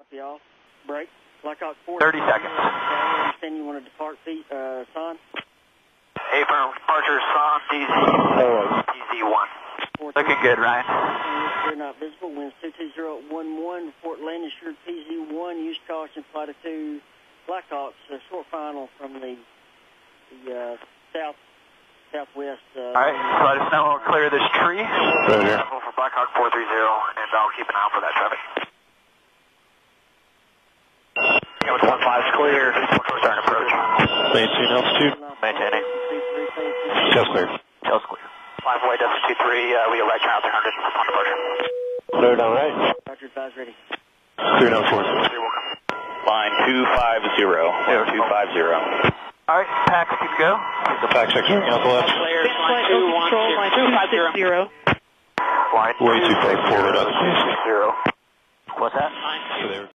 Copy all. Break. Blackhawk 4. 30 seconds. I understand you want to depart, Son? Airborne, departure, Son, DZ1. Looking good, Ryan. You're not visible. Winds 220 report land assured PZ1. Use caution, flight of 2 Blackhawks. Short final from the southwest. Alright, let us know when we'll clear this tree. Right here. For Blackhawk 430, and I'll keep an eye out for that traffic. Yeah, with 15's clear. Starting approach. Maintain altitude. Maintaining. Tail's clear. Tail's clear. Flying away, Delta 23, we have right turn out 300 on departure. Clear down right. Roger, advise ready. Clear down 4. Line 250. 250. Alright, packs can go. The pack section on the left. Line 210. 250. Line Way too far forward on the base. What's that? So they were